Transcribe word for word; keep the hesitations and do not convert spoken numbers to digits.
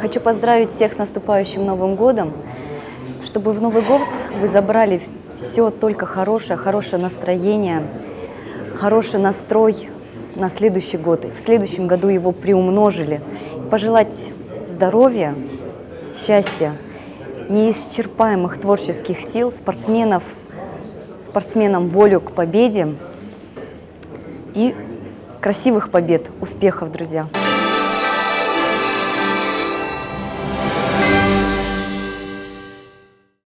хочу поздравить всех с наступающим Новым годом, чтобы в Новый год вы забрали все только хорошее, хорошее настроение, хороший настрой на следующий год. И в следующем году его приумножили. Пожелать здоровья, счастья, неисчерпаемых творческих сил, спортсменов, спортсменам волю к победе и красивых побед, успехов, друзья!